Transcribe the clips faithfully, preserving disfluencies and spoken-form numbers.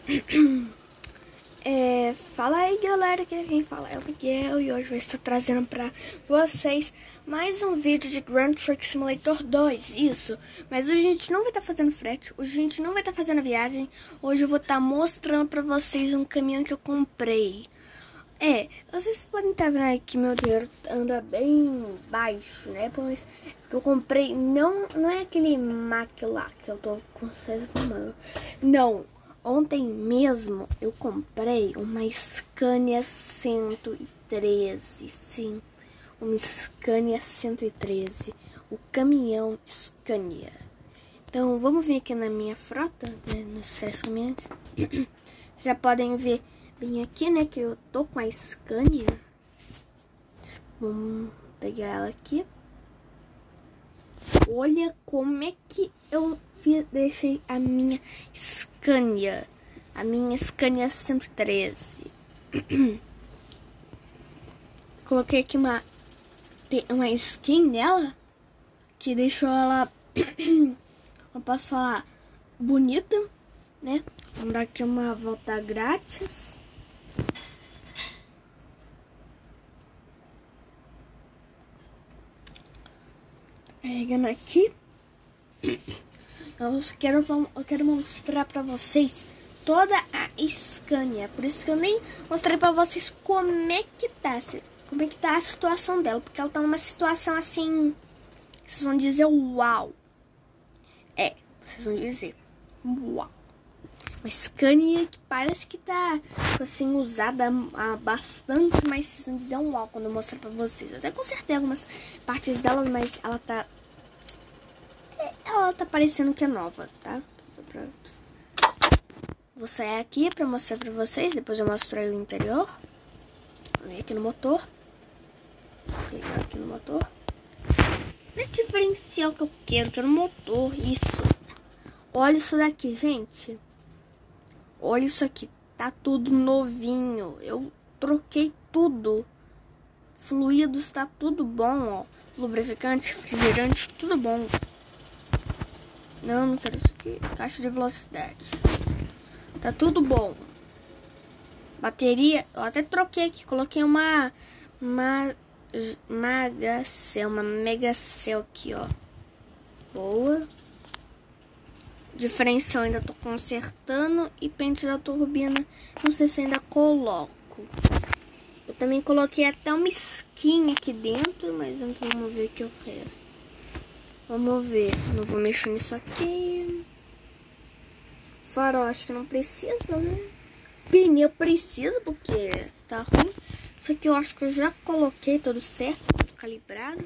É, fala aí, galera, que quem fala é o Miguel e hoje vou estar trazendo pra vocês mais um vídeo de Grand Truck Simulator dois, isso. Mas hoje a gente não vai estar fazendo frete, hoje a gente não vai estar fazendo a viagem, hoje eu vou estar mostrando pra vocês um caminhão que eu comprei. É, vocês podem estar vendo aí que meu dinheiro anda bem baixo, né? Pois que eu comprei, não, não é aquele Mac lá que eu tô com vocês informando, não. Ontem mesmo eu comprei uma Scania cento e treze, sim, uma Scania cento e treze, o caminhão Scania. Então vamos vir aqui na minha frota, né, nos três caminhões. Já podem ver bem aqui, né, que eu tô com a Scania. Vamos pegar ela aqui. Olha como é que eu deixei a minha Scania, a minha Scania cento e treze. Coloquei aqui uma, uma skin nela, que deixou ela, eu posso falar, bonita, né? Vamos dar aqui uma volta grátis. Carregando aqui. Eu quero, eu quero mostrar pra vocês toda a Scania. Por isso que eu nem mostrei pra vocês como é que tá, como é que tá a situação dela. Porque ela tá numa situação assim, vocês vão dizer uau. É, vocês vão dizer uau. Uma Scania que parece que tá assim, usada há bastante, mas vocês vão dizer um uau quando eu mostrar pra vocês. Eu até consertei algumas partes dela, mas ela tá... Ela tá parecendo que é nova, tá? Só pra... Vou sair aqui pra mostrar pra vocês. Depois eu mostro aí o interior. Vou vir aqui no motor. Vou clicar aqui no motor. Não é diferencial que eu quero, que é no motor. Isso. Olha isso daqui, gente. Olha isso aqui. Tá tudo novinho. Eu troquei tudo. Fluidos, tá tudo bom, ó. Lubrificante, refrigerante, tudo bom. Não, não quero isso aqui. Caixa de velocidade. Tá tudo bom. Bateria, eu até troquei aqui. Coloquei uma... Uma... Magacel, uma Megacel aqui, ó. Boa. Diferencial ainda tô consertando. E pente da turbina, não sei se eu ainda coloco. Eu também coloquei até uma skin aqui dentro. Mas antes vamos ver o que eu resto. Vamos ver. Não vou mexer nisso aqui. Farol, acho que não precisa, né? Pneu precisa, porque tá ruim. Isso aqui eu acho que eu já coloquei tudo certo, tudo calibrado.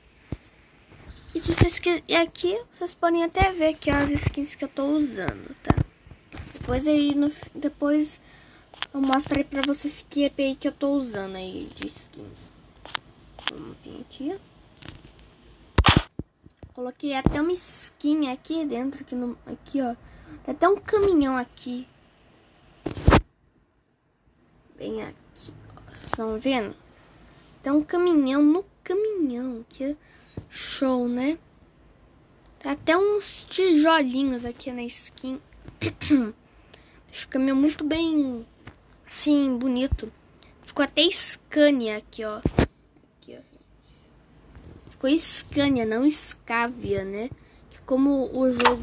E se vocês quiserem aqui, vocês podem até ver aqui as skins que eu tô usando, tá? Depois aí, no, depois eu mostro aí pra vocês que E P I que eu tô usando aí de skin. Vamos vir aqui, ó. Coloquei até uma skin aqui dentro, aqui, no, aqui ó. Tem até um caminhão aqui. Bem aqui, ó. Vocês estão vendo? Tem um caminhão no caminhão. Que show, né? Tem até uns tijolinhos aqui na skin. Deixa o caminhão muito bem, assim, bonito. Ficou até Scania aqui, ó. Aqui, ó. Ficou Scania, não Scavia, né? Que como o jogo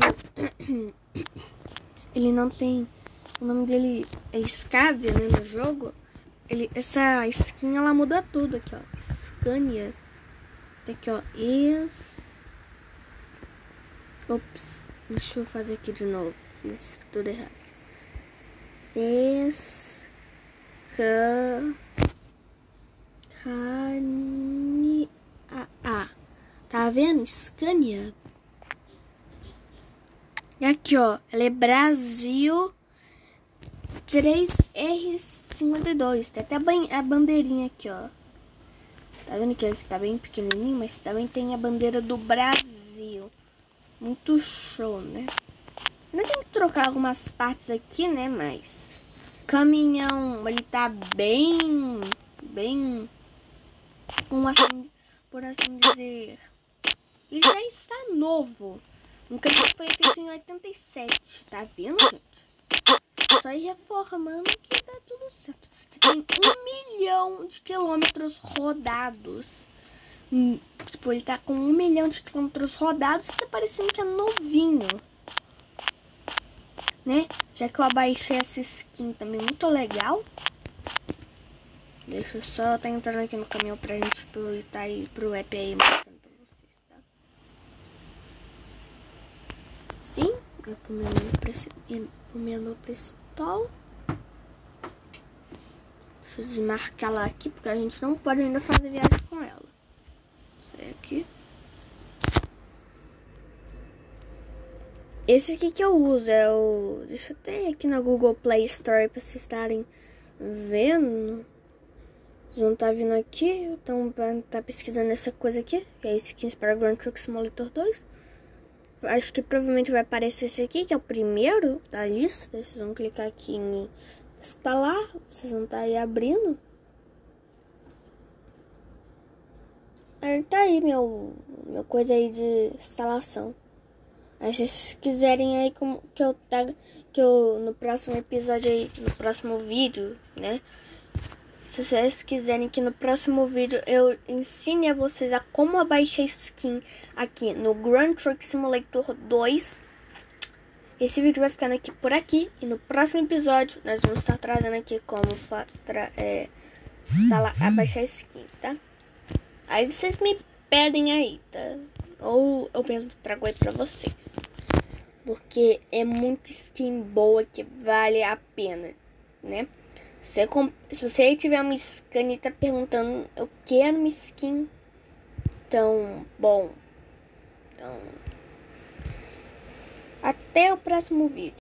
ele não tem, o nome dele é Scavia, né, no jogo. Ele, essa skin ela muda tudo aqui, ó. Scania. Aqui, ó. Es... Ops, deixa eu fazer aqui de novo. Fiz tudo errado. Es... Ca... Cani... Ah, ah, tá vendo? Scania. E aqui, ó, ela é Brasil três R cinquenta e dois. Tem até a bandeirinha aqui, ó. Tá vendo que tá bem pequenininho, mas também tem a bandeira do Brasil. Muito show, né? Ainda tem que trocar algumas partes aqui, né? Mas caminhão, ele tá bem, bem, como assim, por assim dizer, ele já está novo. Um caminhão foi feito em oitenta e sete, tá vendo, gente? só ir reformando que tá tudo certo. Que tem um milhão de quilômetros rodados. Hum, tipo, ele tá com um milhão de quilômetros rodados e tá parecendo que é novinho. Né? Já que eu abaixei essa skin também muito legal. Deixa eu só tá entrando aqui no caminhão pra gente aproveitar aí pro app aí mostrando pra vocês, tá? Sim, vai pro menu, pro menu principal. Deixa eu desmarcar lá aqui, porque a gente não pode ainda fazer viagem com ela. Sai aqui. Esse aqui que eu uso é o... Deixa eu ter aqui na Google Play Store pra vocês estarem vendo. Vocês vão estar vindo aqui, então tá pesquisando essa coisa aqui, que é skins para Grand Truck Simulator dois. Acho que provavelmente vai aparecer esse aqui, que é o primeiro da lista. Vocês vão clicar aqui em instalar, vocês vão estar aí abrindo. Aí tá aí meu, meu coisa aí de instalação. Aí se vocês quiserem aí como que eu tá que eu no próximo episódio aí, no próximo vídeo, né? Se vocês quiserem que no próximo vídeo eu ensine a vocês a como abaixar skin aqui no Grand Truck Simulator dois. Esse vídeo vai ficando aqui por aqui. E no próximo episódio nós vamos estar trazendo aqui como é, instalar, abaixar skin, tá? Aí vocês me pedem aí, tá? Ou eu mesmo trago aí pra vocês. Porque é muita skin boa que vale a pena, né? Se, se você tiver uma skin e tá perguntando, eu quero uma skin. Então, bom. Então, até o próximo vídeo.